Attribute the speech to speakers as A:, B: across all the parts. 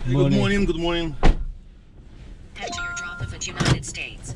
A: Good morning, good morning.
B: Enter your drop off at United States.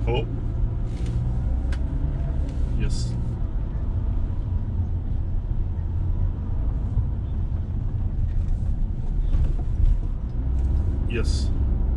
A: Hello? Yes. Yes.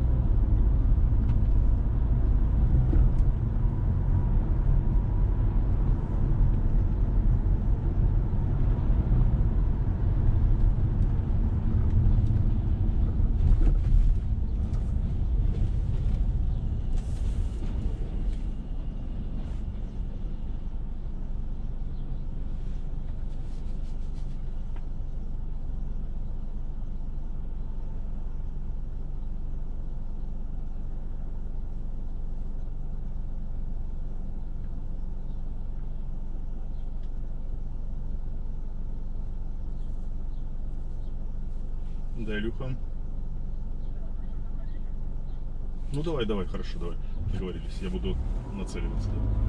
A: Да, Илюха. Ну давай, хорошо, давай. Договорились. Я буду нацеливаться.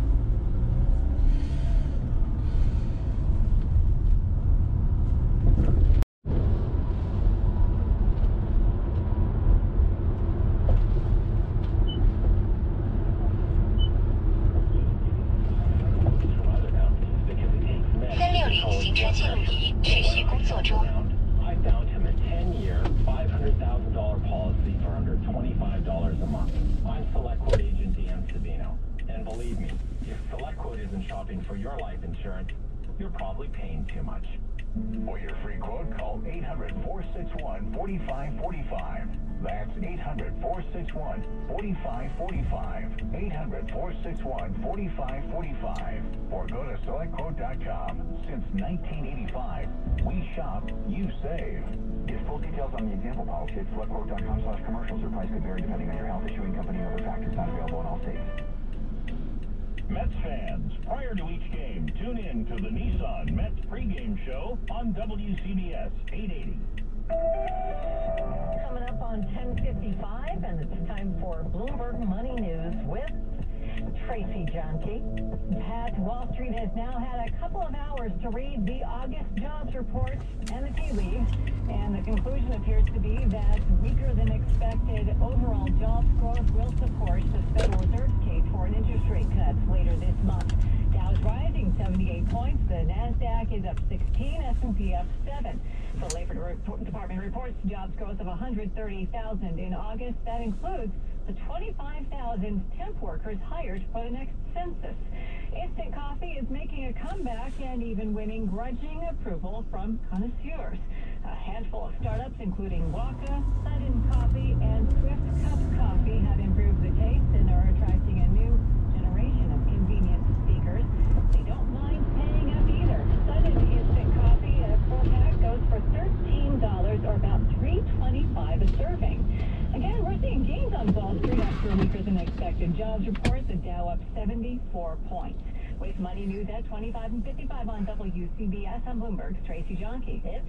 C: I found him a 10-year, $500,000 policy for under $25 a month. I'm SelectQuote agent Dan Savino. And believe me, if SelectQuote isn't shopping for your life insurance, you're probably paying too much.
D: For your free quote, call 800-461-4545. That's 800-461-4545. 800-461-4545. Or go to SelectQuote.com. Since 1985, we shop, you save. Get full details on the example policy at SelectQuote.com/commercials. Or price could vary depending on your health, issuing company, and other factors. Not available in all states.
E: Mets fans, prior to each game, tune in to the Nissan Mets pregame show on WCBS 880.
F: Coming up on 10:55, and it's time for Bloomberg Money News with Tracy Johnke. Pat, Wall Street has now had a couple of hours to read the August jobs report and the tea leaves, and the conclusion appears to be that weaker than expected overall jobs growth will support the Federal Reserve's case for an interest rate cut later this month. Dow's rising 78 points, the NASDAQ is up 16, S&P up 7. The Labor Department reports jobs growth of 130,000 in August. That includes the 25,000 temp workers hired for the next census. Instant coffee is making a comeback and even winning grudging approval from connoisseurs. A handful of startups, including Waka, Sudden Coffee, and Swift Cup Coffee, have improved the taste and are attracting a new generation of convenience seekers. They don't mind paying up either. Sudden Instant Coffee, a 4-pack, goes for $13 or about $3.25 a serving. Again, we're seeing gains on Wall Street after a weaker than expected jobs report. The Dow up 74 points. With Money News at 25 and 55 on WCBS, I'm Bloomberg's Tracy Johnke. It's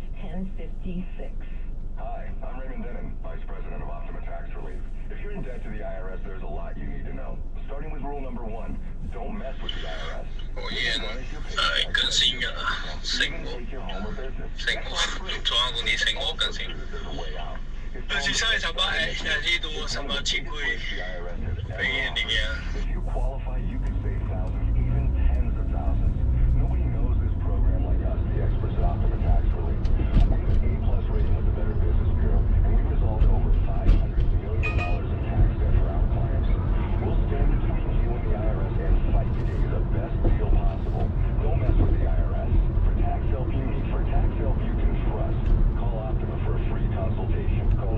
F: 10:56.
D: Hi, I'm Raymond Dennin, Vice President of Optima Tax Relief. If you're in debt to the IRS, there's a lot you need to know. Starting with rule number 1, don't mess with the IRS.
G: 我也更新嘅啦，成我中央公司成我更新。但是上一场吧，现在这都什么机会，非常厉害。
D: If you qualify, you could save thousands, even tens of thousands. Nobody knows this program like us, the experts at Optima Tax Relief. We have an A+ rating with the Better Business Bureau, and we resolved over $500 million in tax debt for our clients. We'll stand between you and the IRS and fight to get you the best deal possible. Don't mess with the IRS. For tax help you need, for tax help you can trust. Call Optima for a free consultation. Call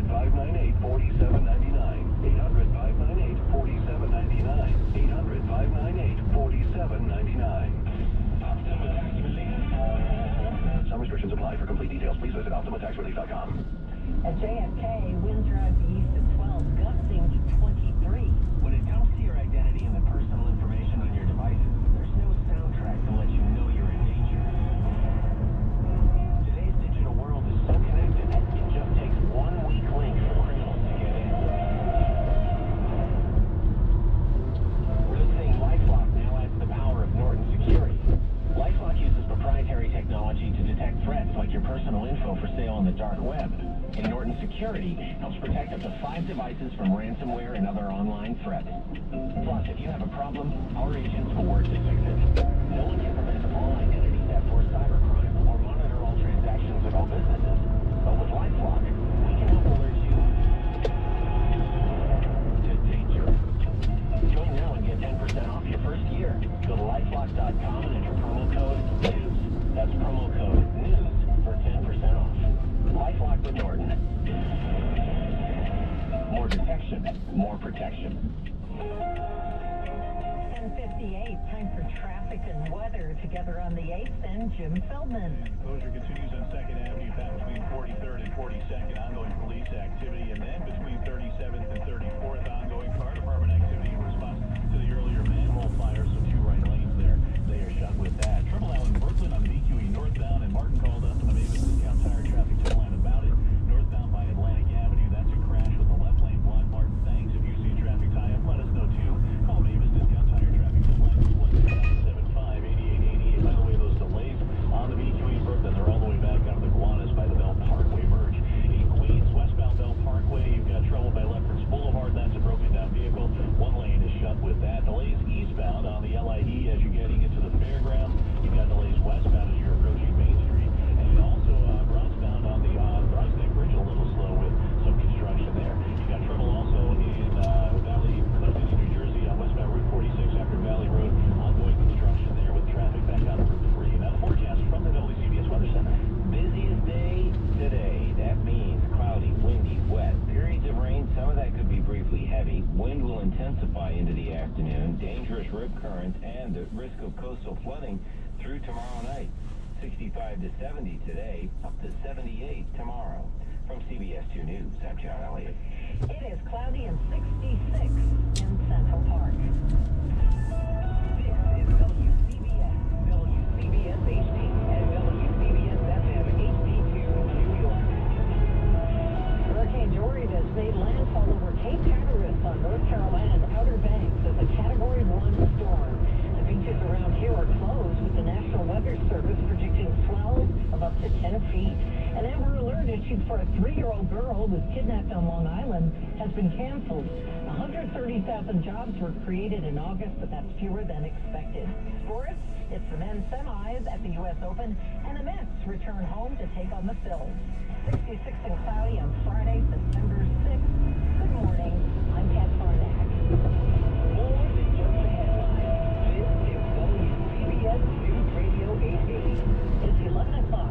D: 800-598-4799. 800-598-4799. 800-598-4799. Optima Tax Relief. Some restrictions apply. For complete details, please visit OptimaTaxRelief.com.
F: At JFK, winds are out east at 12, gusting to 23.
C: When it comes to your identity and the personal information on your devices, there's no soundtrack to let you know you're in danger. Today's digital world is so connected, it just takes one weak link for criminals to get in. Good thing LifeLock now adds the power of Norton Security. LifeLock uses proprietary technology to detect threats like your personal info for sale on the dark web. And Norton Security helps protect up to 5 devices from ransomware and other online threats. Plus, if you have a problem, our agents will work to fix it. No one can prevent all identity theft or cybercrime or monitor all transactions at all businesses. But with LifeLock, we can help alert you to danger. Join now and get 10% off your first year. Go to LifeLock.com and enter promo code NEWS. That's promo code NEWS for 10% off. LifeLock with Norton. More detection, more protection.
F: 10:58, time for traffic and weather. Together on the 8th, and Jim Feldman.
E: Closure continues on 2nd Avenue, back between 43rd and 42nd, ongoing police activity, and then between 37th and 34th, ongoing fire department activity in response to the earlier manhole fire, so 2 right lanes there. They are shut with that. Triple L in Brooklyn on the BQE northbound, and Martin called us on the Mavis Discount Tire traffic toll line about it. Northbound by Atlantic Avenue, that's a crash with the left lane blocked. Martin, thanks. If you see a traffic tie-up, let us know too. Call Mavis Discount Tire traffic toll line 217-975-8888. By the way, those delays on the BQE Brooklyn, they're all the way back out of the Gowanus by the Bell Parkway merge. In Queens, westbound Bell Parkway, you've got trouble by Lefferts Boulevard. That's a broken down vehicle. 1 lane is shut with that. Delays eastbound on the LIE as you're getting into the fairgrounds. You've got delays westbound as you're approaching Main Street. And also northbound on the Brysneck Bridge, a little slow with some construction there. You got trouble also in Valley, New Jersey, on westbound Route 46 after Valley Road. Ongoing construction there with traffic back on Route 3. Now the forecast from the WCBS Weather Center.
C: Busiest day today. That means cloudy, windy, wet. Periods of rain, some of that could be briefly heavy. Wind will intensify into the afternoon. Dangerous rip currents and the risk of coastal flooding through tomorrow night. 65 to 70 today, up to 78 tomorrow. From CBS 2 News, I'm John Elliott.
F: It is cloudy and 66 in Central Park. This is WCBS, WCBS HD, and WCBS FM HD2 New York. Hurricane Dorian has made landfall over Cape Hatteras on North Carolina's Outer Banks as a Category 1 storm. The beaches around here are closed, with the National Weather Service predicting swells of up to 10 feet. An Amber Alert issued for a 3-year-old girl who was kidnapped on Long Island has been canceled. 130,000 jobs were created in August, but that's fewer than expected. Sports, it's the men's semis at the U.S. Open, and the Mets return home to take on the Phils. 66 and cloudy on Friday, September 6th. Good morning. I'm Kat Farnack. More than just the headlines. This is WCBS News Radio 880. It's 11 o'clock.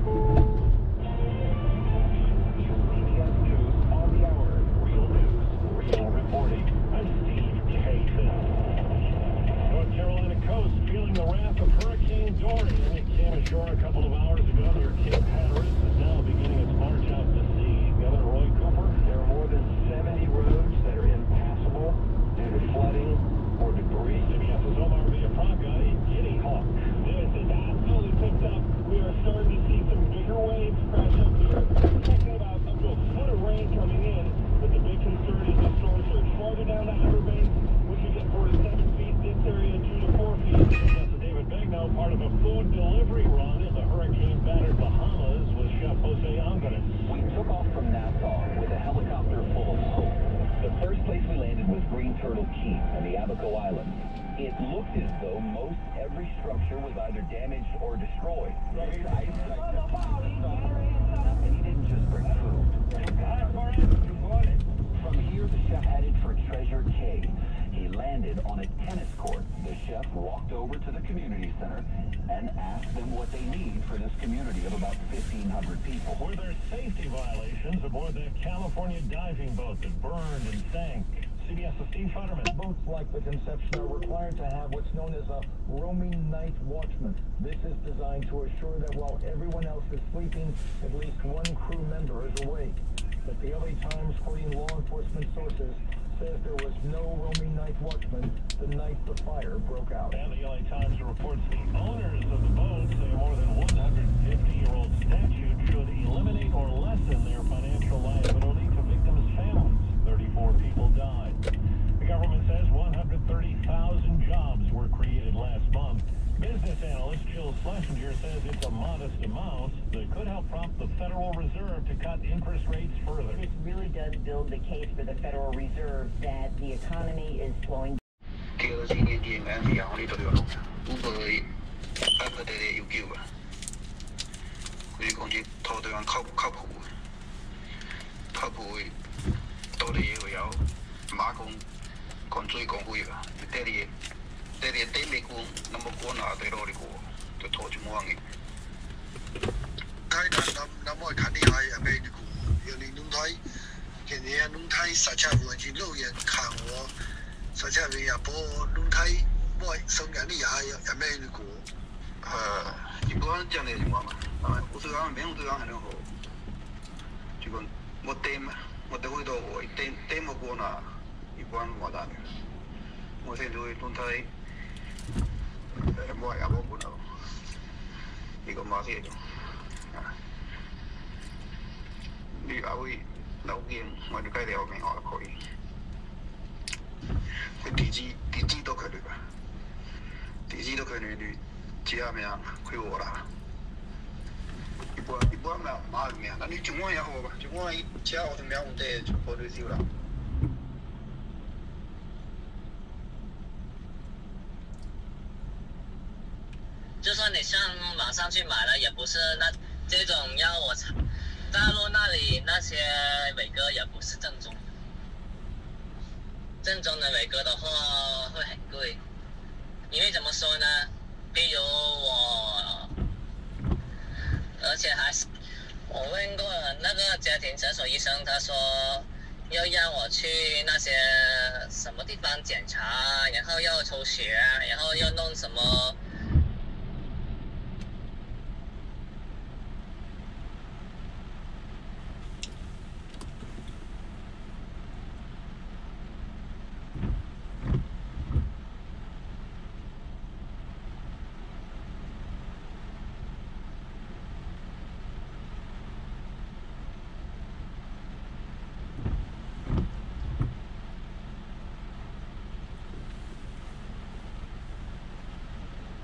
E: CBS News on the hour. Real news, real reporting. I'm Steve K. North Carolina coast feeling the wrath of Hurricane Dorian. It came ashore a couple of hours ago near Cape Hatteras. Is now beginning its march out to sea. Governor Roy Cooper, there are more than 70 roads that are impassable due to flooding or debris. CBS's Omar Villafranca in Kitty Hawk. This is absolutely picked up. We are starting to see some bigger waves crash up here. We're talking about up to a foot of rain coming in, but the big concern is the storm surge farther down the Outer Banks, which you get 4 to 7 feet. This area 2 to 4 feet. That's David Begnaud, part of a food delivery run in the hurricane-battered Bahamas with Chef Jose Andres.
C: We took off from Nassau with a helicopter full of hope. The first place we landed was Green Turtle Key on the Abaco Islands. It looked as though most every structure was either damaged or destroyed. And he didn't just bring food. From here, the chef headed for Treasure Cave. He landed on a tennis court. The chef walked over to the community center and asked them what they need for this community of about 1,500 people.
E: Were there safety violations aboard the California diving boat that burned and sank? CBS's Steve Futterman.
H: Boats like the Conception are required to have what's known as a roaming night watchman. This is designed to assure that while everyone else is sleeping, at least one crew member is awake. But the LA Times, quoting law enforcement sources, says there was no roaming night watchman the night the fire broke out.
E: And the LA Times reports the owners of the boat say a more than 150-year-old statute should eliminate or lessen their financial liability to victims' families. 34 people died. The government says 130,000 jobs were created last month. Business analyst Jill Schlesinger says it's a modest amount that could help prompt the Federal Reserve to cut interest rates further.
F: This really does build the case for the Federal Reserve that the economy is slowing.
I: 第二是年纪蛮是行里头了，不过阿不得的有救啊，所以讲这头对方靠谱，到底又有马讲最讲会啊，这里对美国那么过哪对罗的过，就拖住我嘅。
J: 台南那么看你还也没的过，有你弄台，今年弄台刹车问题路人看我。 刹车位也不轮胎，我送人你也没那个。
I: 一般这样的情况嘛，我这个没有这样很好，就讲我带嘛，我带回到我带么过呢，一般没得的。我现在轮胎，我也没过呢，一个马些的，你阿位老见我就改掉名我可以。 地址都可以吧？地址都可以你接下面亏我了。一般嘛怎么样？那你情况也好吧？情况一接我怎么样？我得就考虑走了。
K: 就算你上网上去买了，也不是那这种要我大陆那里那些伟哥也不是正宗。 正宗的伟哥的话会很贵，因为怎么说呢？比如我，而且还是我问过那个家庭诊所医生，他说要让我去那些什么地方检查，然后要抽血，然后要弄什么。
F: Federal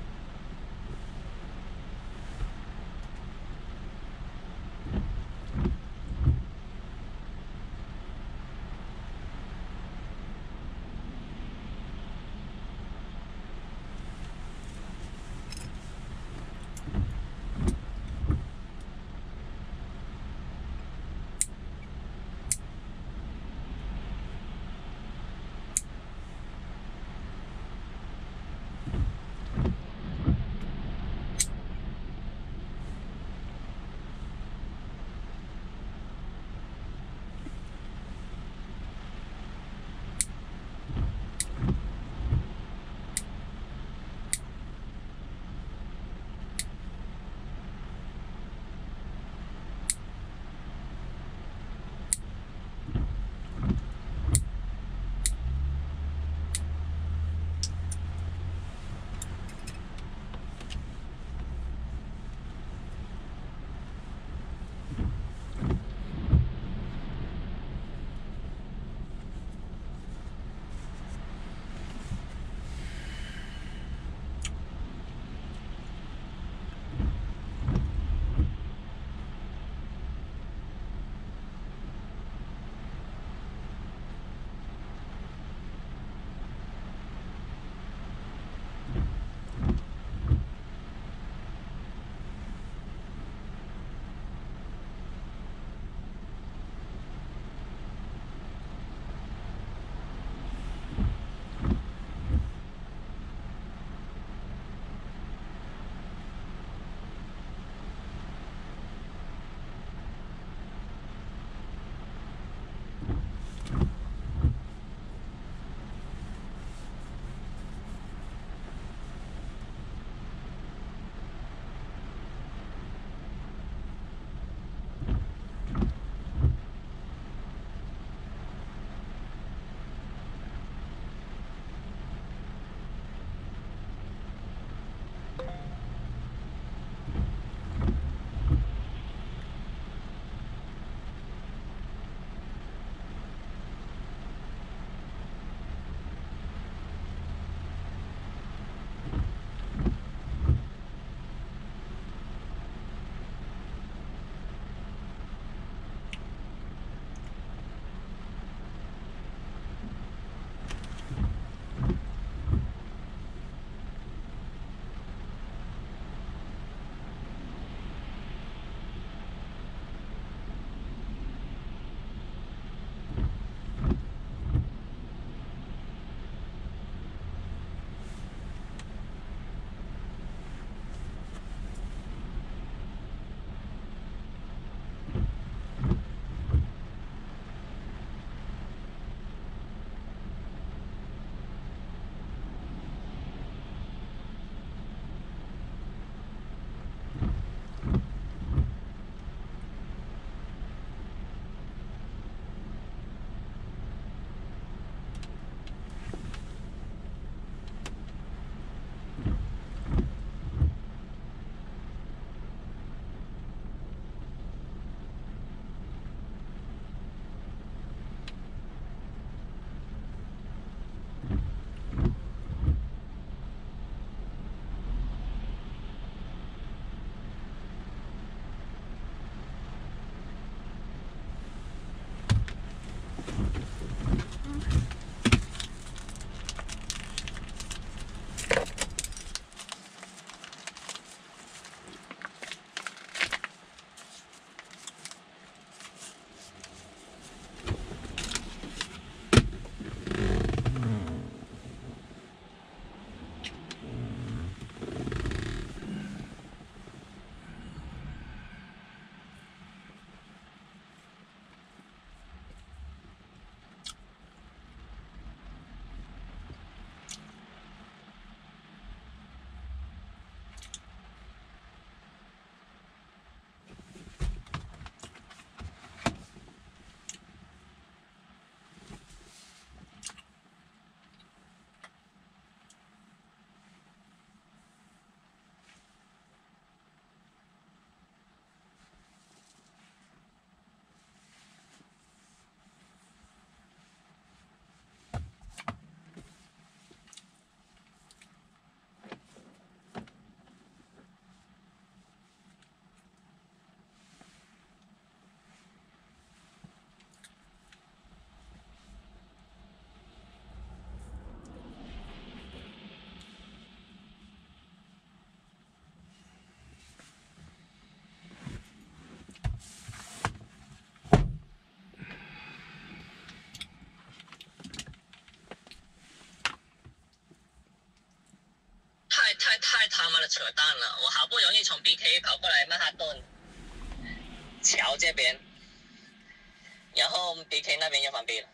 K: 单了。我好不容易从 BK 跑过来曼哈顿桥这边，然后 BK 那边又关闭了。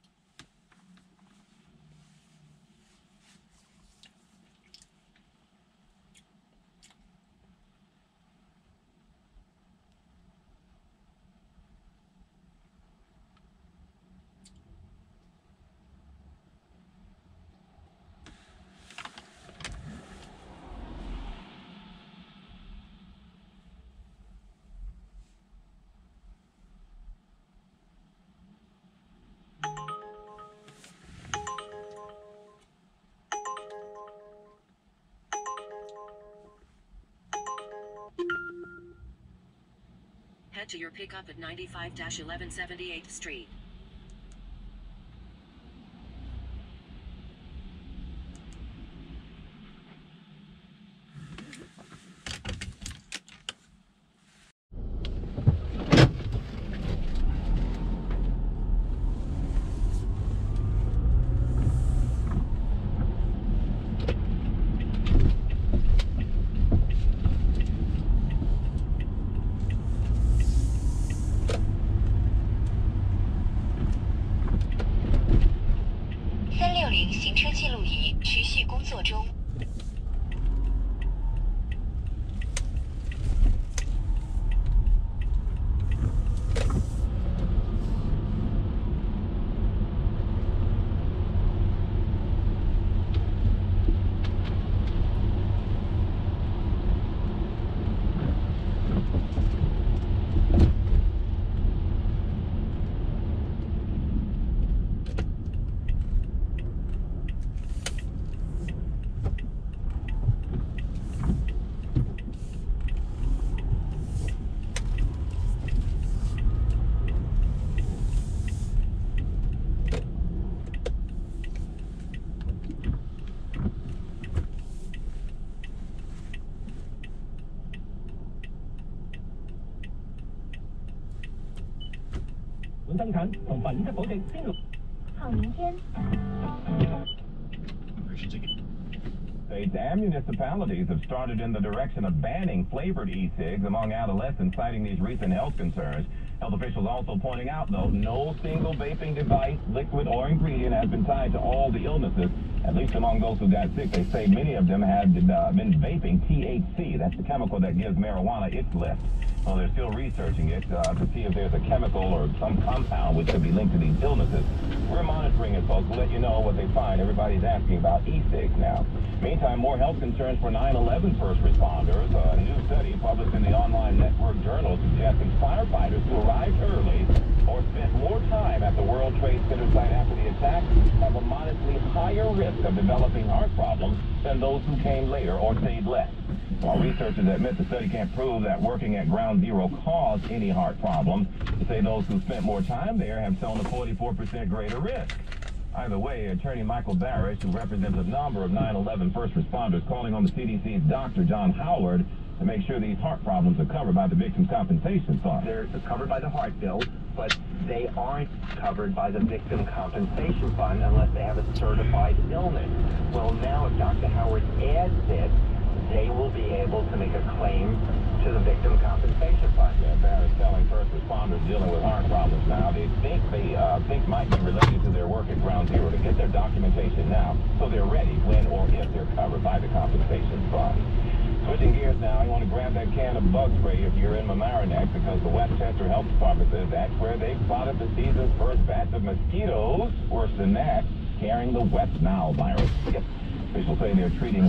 B: Head to your pickup at 95-1178th Street.
L: States and municipalities have started in the direction of banning flavored e-cigs among adolescents, citing these recent health concerns. Health officials also pointing out, though, no single vaping device, liquid, or ingredient has been tied to all the illnesses. At least among those who got sick, they say many of them had been vaping THC. That's the chemical that gives marijuana its lift. Well, they're still researching it to see if there's a chemical or some compound which could be linked to these illnesses. We're monitoring it, folks. We'll let you know what they find. Everybody's asking about e-cigs now. Meantime, more health concerns for 9/11 first responders. A new study published in the online network journal suggesting firefighters who arrived early or spent more time at the World Trade Center site after the attack have a modestly higher risk of developing heart problems than those who came later or stayed less. While researchers admit the study can't prove that working at Ground Zero caused any heart problems, they say those who spent more time there have shown a 44% greater risk. Either way, Attorney Michael Barish, who represents a number of 9/11 first responders, calling on the CDC's Dr. John Howard to make sure these heart problems are covered by the Victims' Compensation Fund.
M: They're covered by the heart bill, but they aren't covered by the Victim Compensation Fund unless they have a certified illness. Well, now if Dr. Howard adds this, they will be able to make a claim to the Victim Compensation Fund.
L: Yeah, Barish telling first responders dealing with heart problems now they think might be related to their work at Ground Zero to get their documentation now so they're ready when or if they're covered by the Compensation Fund. Switching gears now, you want to grab that can of bug spray if you're in Mamaroneck because the Westchester Health Department says that's where they spotted the season's first batch of mosquitoes. Worse than that, carrying the West Nile virus. Yep. Officials say they're treating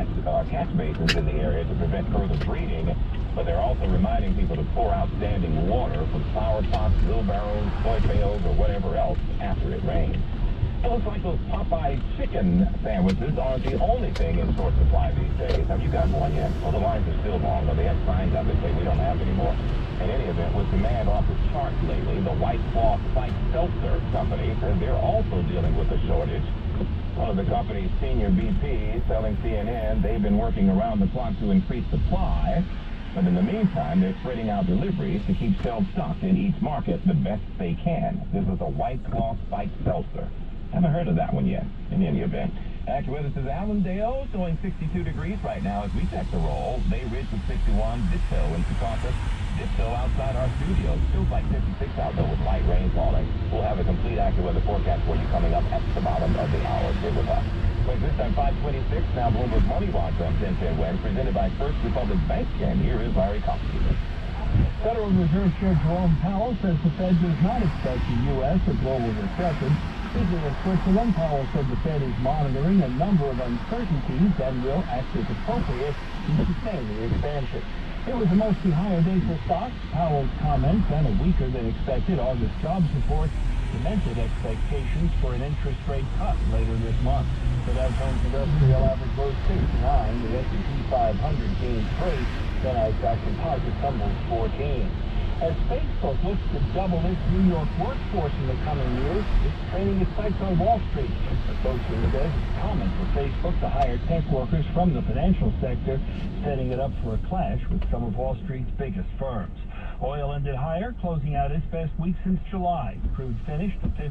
L: catch basins in the area to prevent further breeding, but they're also reminding people to pour out standing water from flower pots, wheelbarrows, soy pails, or whatever else after it rains. It looks like those Popeye chicken sandwiches aren't the only thing in short supply these days. Have you gotten one yet? Well, the lines are still long, but they have signs up that say we don't have any more. In any event, with demand off the charts lately, the White Claw Spiked Seltzer company says they're also dealing with a shortage. One of the company's senior VPs telling CNN they've been working around the clock to increase supply, but in the meantime, they're spreading out deliveries to keep shelves stocked in each market the best they can. This is a White Claw Spiked Seltzer. Haven't heard of that one yet, in any event. AccuWeather says Allendale showing 62 degrees right now as we check the roll. Bay Ridge with 61, Ditto in Secaucus. Ditto outside our studio. Feels like 56 out there with light rain falling. We'll have a complete AccuWeather forecast for you coming up at the bottom of the hour. Stay with us. Wait, this time 526, now Bloomberg Money Watch on 1010 West, presented by First Republic Bank. And here is Larry Coffey.
H: Federal Reserve Chair Jerome Powell says the Fed does not expect the U.S. or global recession. Speaking of Switzerland, Powell said the Fed is monitoring a number of uncertainties and will act as appropriate to sustain the expansion. It was a mostly higher day for stocks. Powell's comments and a weaker than expected August jobs report cemented expectations for an interest rate cut later this month. The Dow Jones Industrial Average rose 69, the S&P 500 gained 3, the Nasdaq Composite tumbled 14. As Facebook looks to double its New York workforce in the coming years, it's training its sights on Wall Street. Associated says it's common for Facebook to hire tech workers from the financial sector, setting it up for a clash with some of Wall Street's biggest firms. Oil ended higher, closing out its best week since July. Crude finished at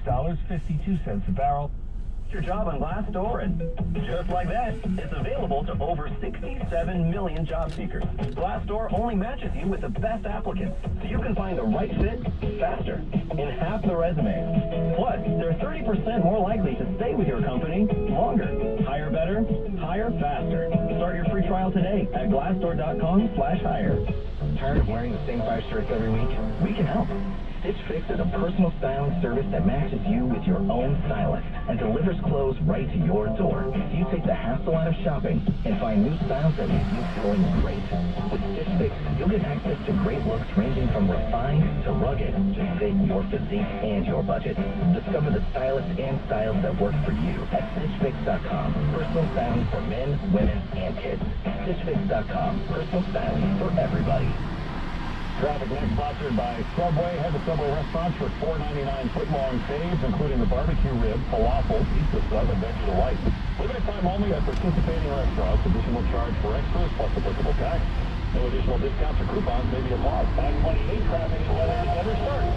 H: $56.52 a barrel.
L: Your job on Glassdoor, and just like that, it's available to over 67 million job seekers. Glassdoor only matches you with the best applicants, so you can find the right fit faster, in half the resumes. Plus, they're 30% more likely to stay with your company longer. Hire better, hire faster. Start your free trial today at Glassdoor.com/hire. Tired of wearing the same 5 shirts every week? We can help. Stitch Fix is a personal styling service that matches you with your own stylist and delivers clothes right to your door. So you take the hassle out of shopping and find new styles that leave you feeling great. With Stitch Fix, you'll get access to great looks ranging from refined to rugged to fit your physique and your budget. Discover the stylists and styles that work for you at StitchFix.com. Personal styling for men, women, and kids. StitchFix.com. Personal styling for everybody.
E: Traffic next sponsored by Subway. Head to Subway restaurants for $4.99 foot-long saves, including the barbecue rib, falafel, pizza sub, and veggie delight. Limited time only at participating restaurants. Additional charge for extras plus applicable tax. No additional discounts or coupons may be applied. 528 traffic and weather together starts.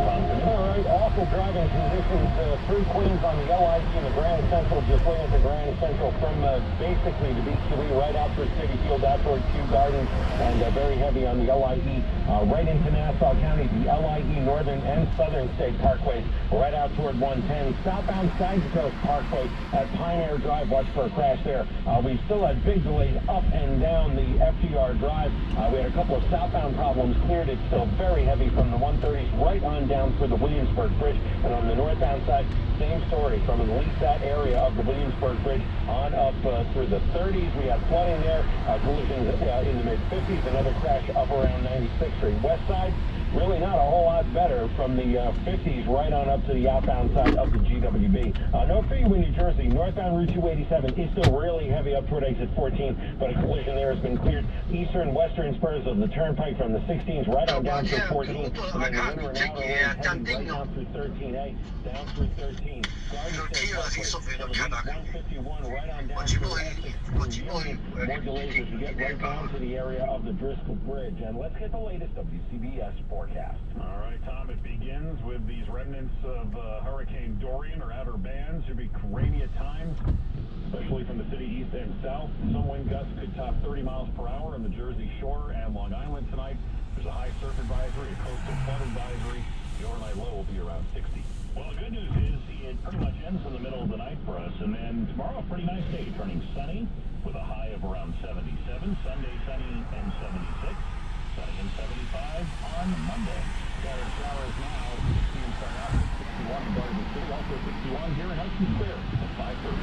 E: All right, awful driving conditions through Queens on the LIE and the Grand Central, just way into Grand Central from basically the BQE right out through City Field, out toward Kew Gardens, and very heavy on the LIE right into Nassau County, the LIE Northern and Southern State Parkways, right out toward 110. Southbound Sides Coast Parkway at Pioneer Drive, watch for a crash there. We still had big delays up and down the FDR Drive. We had a couple of southbound problems cleared. It's still very heavy from the 130s right on down through the Williamsburg Bridge. And on the northbound side, same story from at least that area of the Williamsburg Bridge on up through the 30s. We had flooding there, collisions in the mid-50s, another crash up around 96th Street. West side, really not a whole lot better from the 50s right on up to the outbound side of the GWB. No for you in New Jersey. Northbound Route 287 is still really heavy up toward exit 14, but a collision there has been cleared. Eastern, western spurs of the turnpike from the 16s right on down through 14. And then the inner and outer lanes heading right down through 13A, down through 13. Garden State Parkway, 151 right on down through Essex through Union. More delays as you get right down to the area of the Driscoll Bridge. And let's get the latest WCBS forecast.
N: All right, Tom, it begins with these remnants of Hurricane Dorian or outer bands. Should be rainy at times, especially from the city east and south. Some wind gusts could top 30 miles per hour on the Jersey Shore and Long Island tonight. There's a high surf advisory, a coastal flood advisory. The overnight low will be around 60. Well, the good news is it pretty much ends in the middle of the night for us, and then tomorrow a pretty nice day, turning sunny with a high of around 77. Sunday sunny and 76. Sunny and 75 on Monday. Scattered showers now. 16 start out at 61 in Garden City. Also 61 here in Hudson Square at 5:30.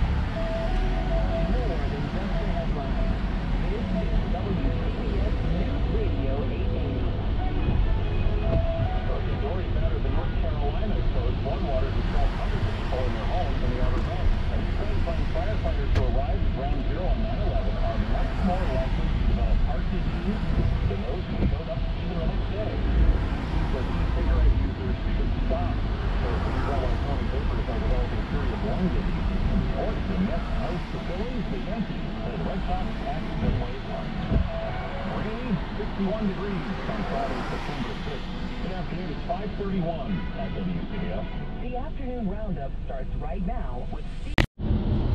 H: More than just a headline. This is WCBS News Radio 880.
N: Hurricane Dorian battered the North Carolina coast. Floodwaters have trapped hundreds of people in their homes in the outer banks. And Queensland firefighters who arrived at Ground Zero on 9/11 are much more likely to develop heart disease than those who showed up even the next day. He says e-cigarette users should stop. So these electronic vapors are developing serious lung disease. In sports, the Mets host the Phillies, the Yankees, and the Red Sox at Fenway Park. Rainy, 61 degrees on Friday, September 6th. Good afternoon, it's 5:31 at WCBS.
F: The afternoon roundup starts right now with Steve.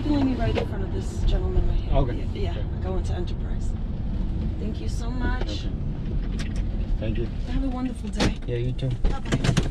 O: pulling me right in front of this gentleman right here.
P: Okay.
O: Yeah,
P: Okay.
O: going to Enterprise. Thank you so much.
P: Thank you.
O: Have a wonderful day.
P: Yeah, you too.
O: Bye-bye.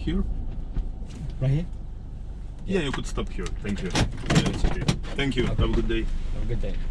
A: here?
P: Right here?
A: Yeah, you could stop here. Thank you. Yeah, it's okay. Thank you. Have a good day.
P: Have a good day.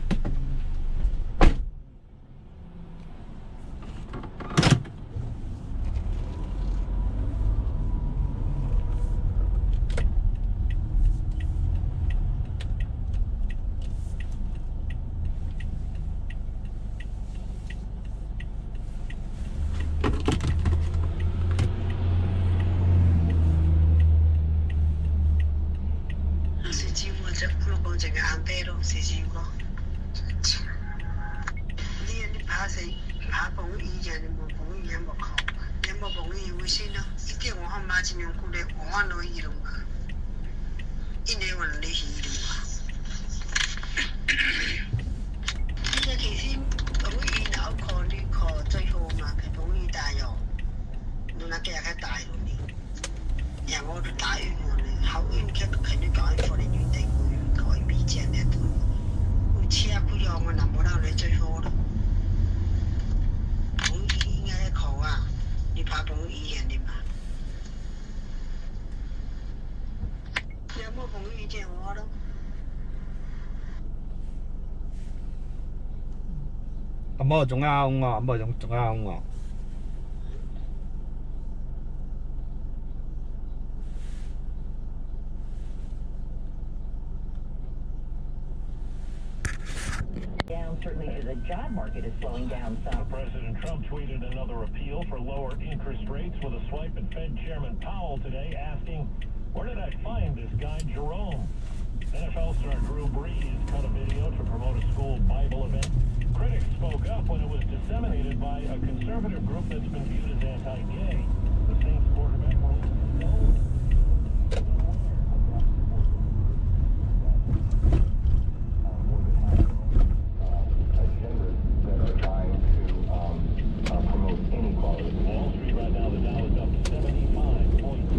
P: Cảm ơn chúng ta ông ngọ, cảm ơn chúng ta ông ngọ.
F: Certainly the job market is slowing down some.
N: President Trump tweeted another appeal for lower interest rates with a swipe at Fed Chairman Powell today, asking, "Where did I find this guy Jerome?" NFL star Drew Brees cut a video to promote a school Bible event. Critics spoke up when it was disseminated by a conservative group that's been viewed as anti-gay. The Saints quarterback
C: promote inequality.
N: Wall Street right now, the Dow is up 75 points.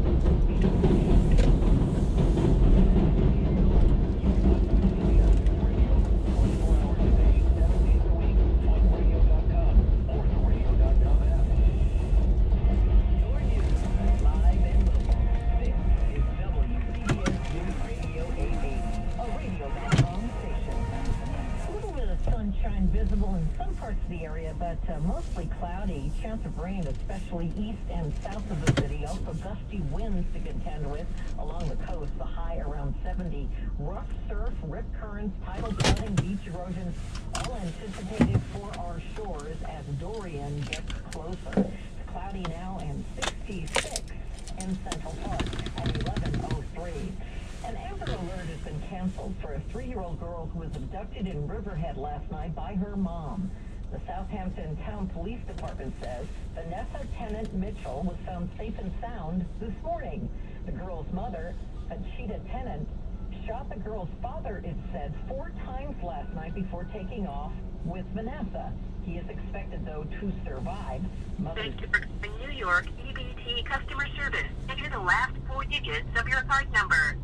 F: Visible in some parts of the area, but mostly cloudy. Chance of rain, especially east and south of the city. Also gusty winds to contend with along the coast. The high around 70. Rough surf, rip currents, tidal flooding, beach erosion, all anticipated for our shores as Dorian gets closer. It's cloudy now and 66 in Central Park at 11:03. An Amber Alert has been canceled for a 3-year-old girl who was abducted in Riverhead last night by her mom. The Southampton Town Police Department says Vanessa Tennant Mitchell was found safe and sound this morning. The girl's mother, Achita Tennant, shot the girl's father, it said, 4 times last night before taking off with Vanessa. He is expected, though, to survive.
Q: Thank you for calling New York EBT customer service. Enter the last 4 digits of your card number.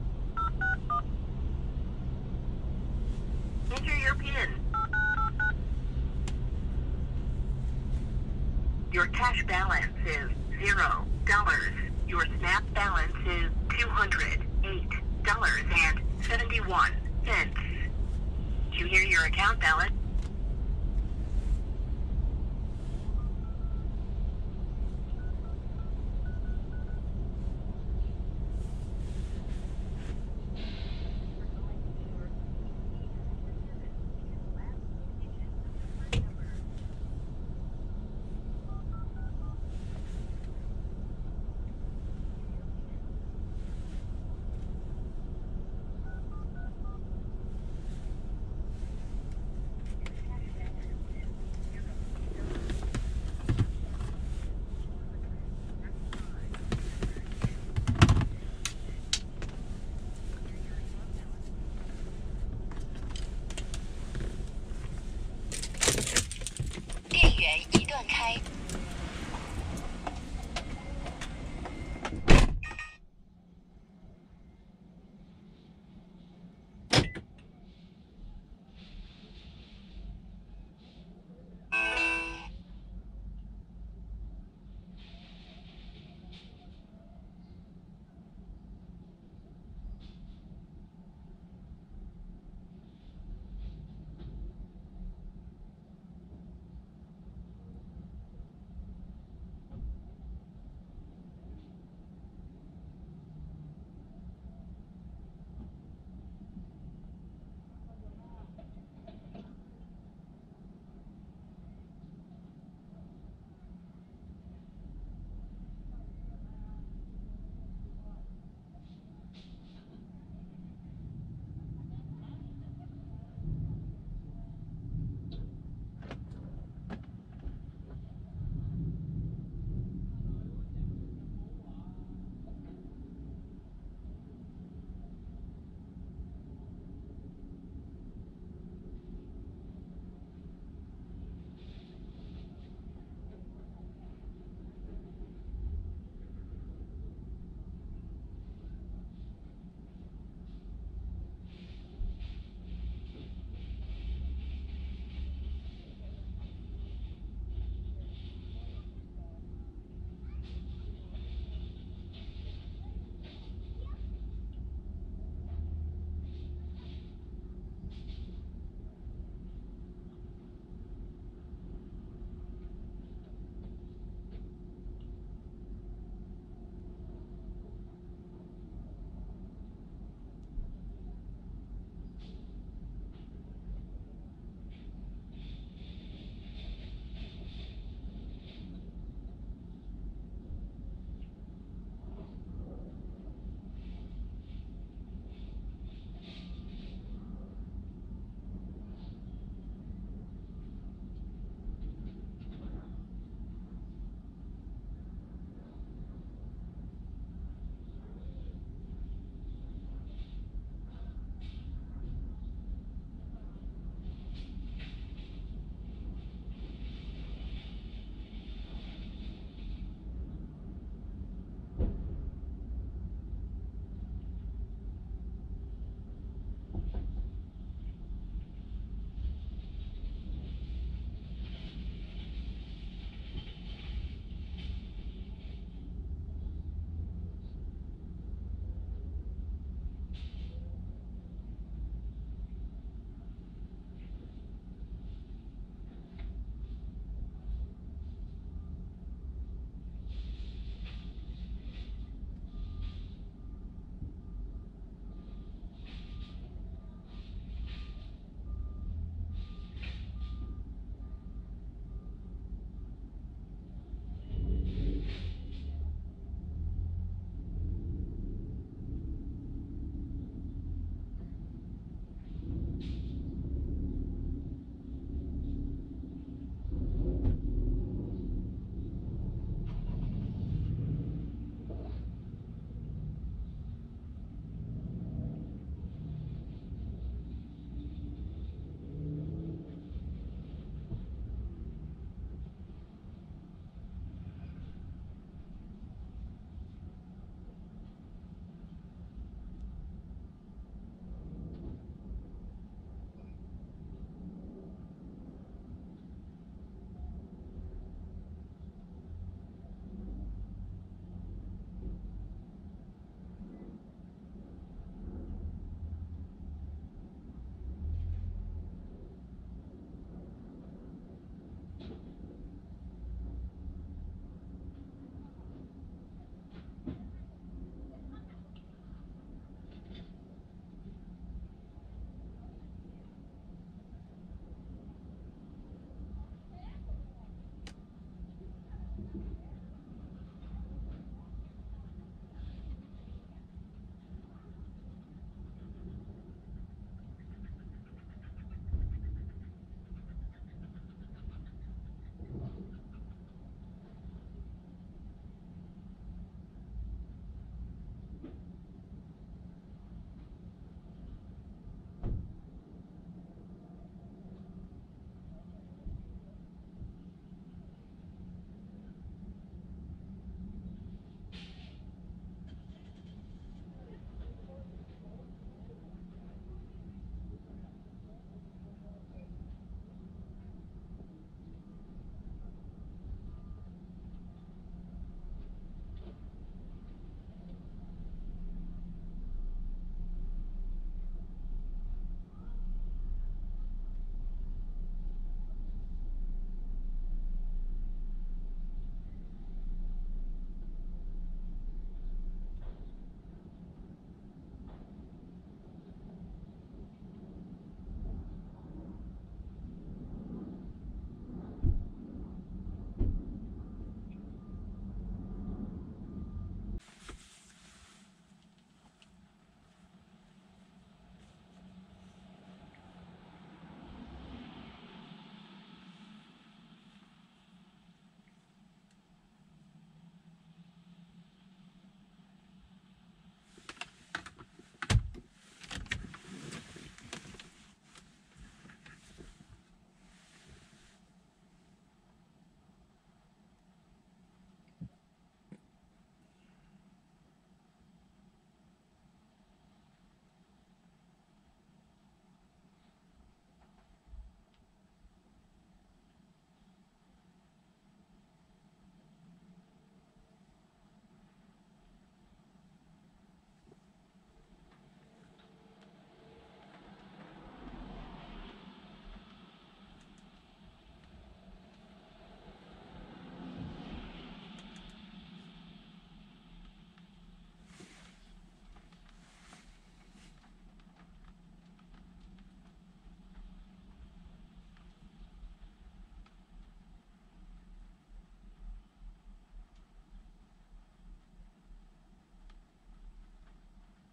Q: Enter your PIN. Your cash balance is $0. Your SNAP balance is $208.71. Do you hear your account balance?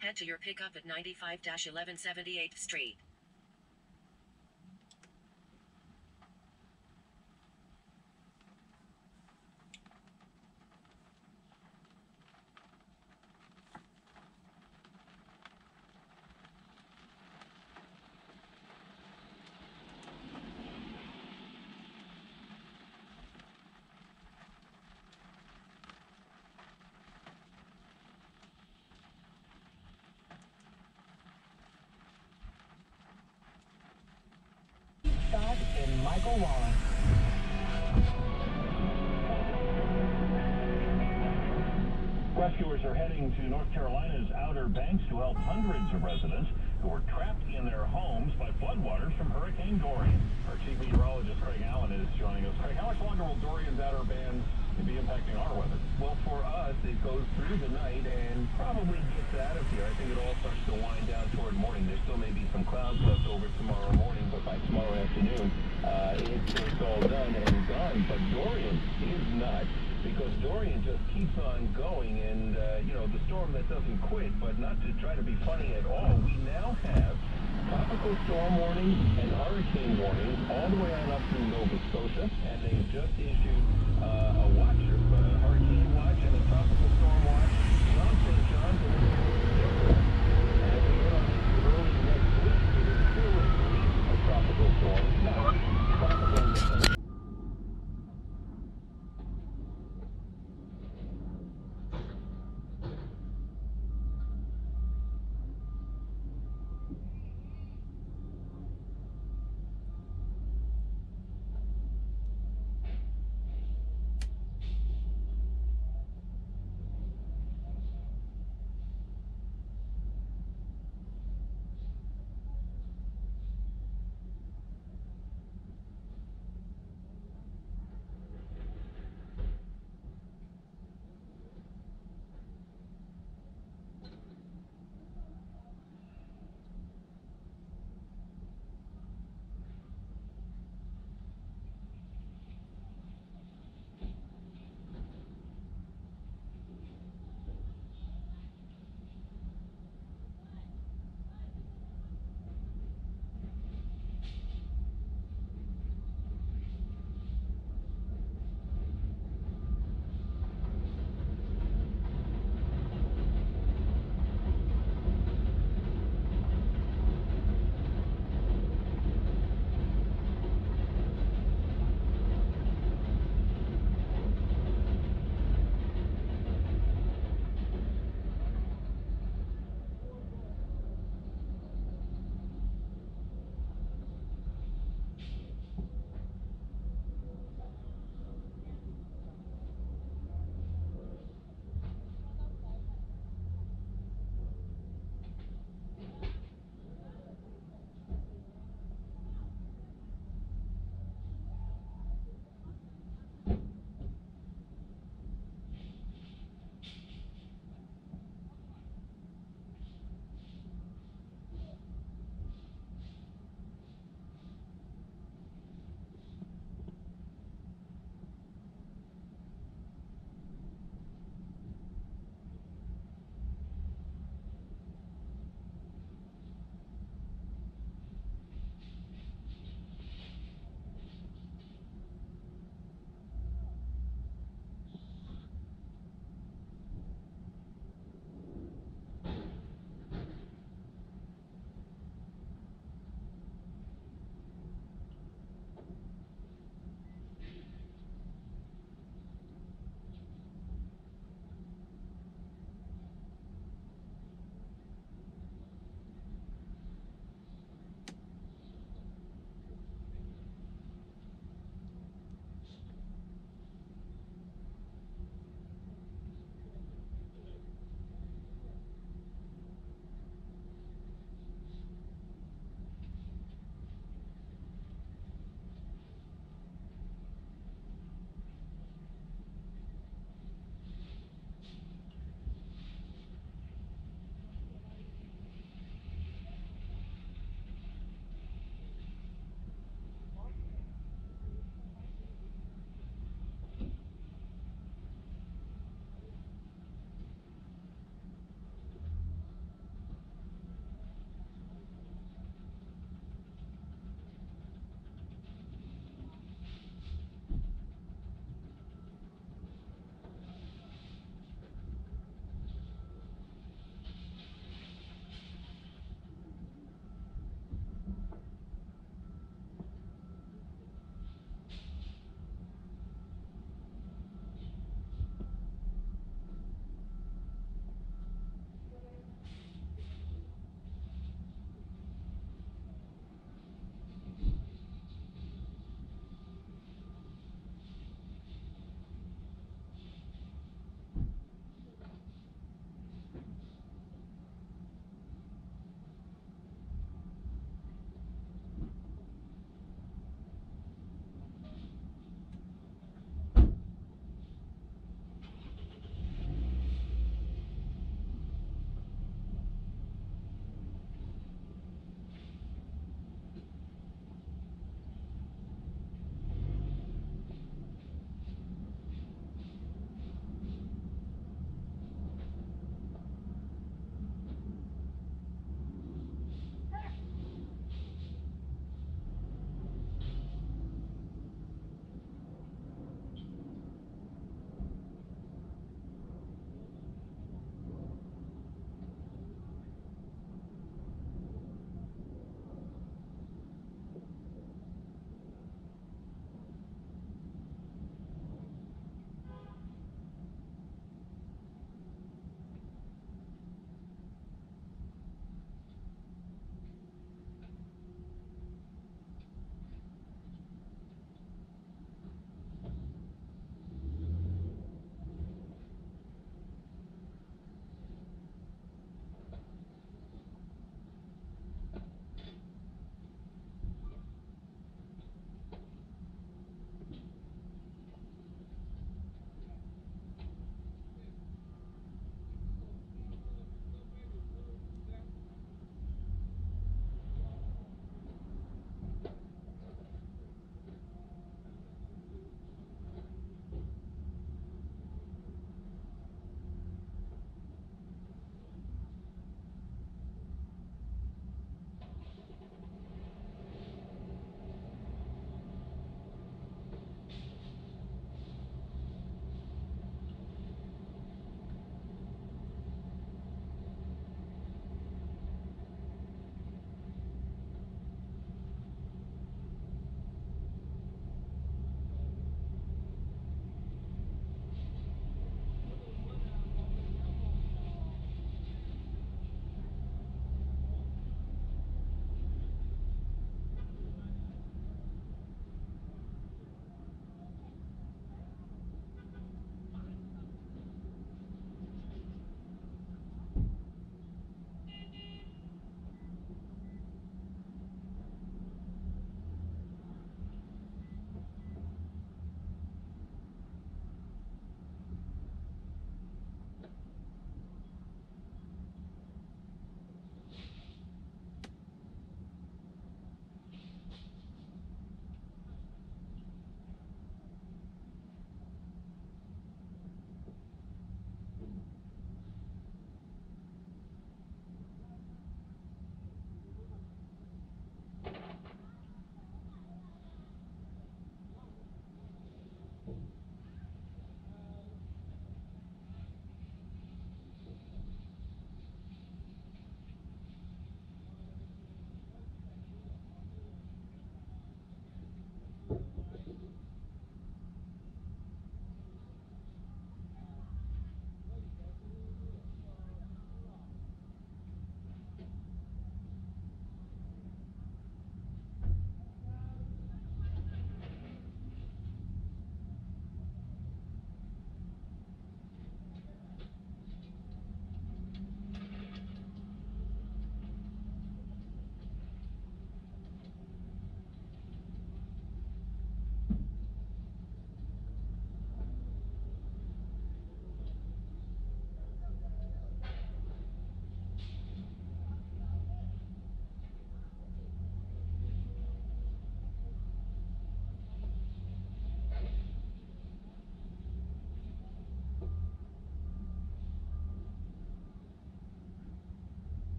B: Head to your pickup at 95-1178th Street.
M: Scott and Michael Wallen.
N: Rescuers are heading to North Carolina's Outer Banks to help hundreds of residents who were trapped in their homes by floodwaters from Hurricane Dorian. Our chief meteorologist, Craig Allen, is joining us. Craig, how much longer will Dorian's outer bands be impacting our weather?
L: Well, for us, it goes through the night and probably gets out of here. I think it all starts to wind down toward morning. There still may be some clouds left over tomorrow morning, but by tomorrow afternoon, it's all done and gone. But Dorian is not, because Dorian just keeps on going, and, the storm that doesn't quit, but not to try to be funny at all. We now have tropical storm warnings and hurricane warnings all the way on up through Nova Scotia, and they've just issued a hurricane watch and a tropical storm watch. John St. John's